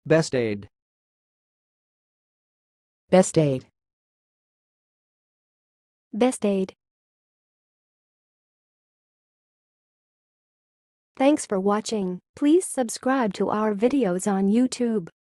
bestayed, bestayed, bestayed. Thanks for watching. Please subscribe to our videos on YouTube.